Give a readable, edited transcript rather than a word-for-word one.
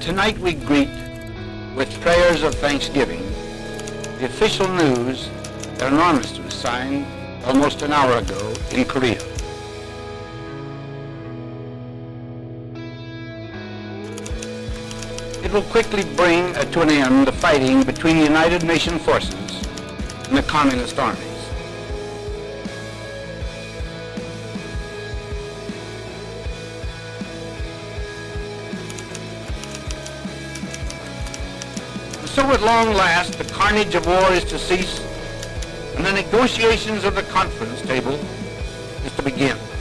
Tonight we greet, with prayers of thanksgiving, the official news that an armistice was signed almost an hour ago in Korea. It will quickly bring to an end the fighting between the United Nations forces and the communist armies. So at long last, the carnage of war is to cease, and the negotiations of the conference table is to begin.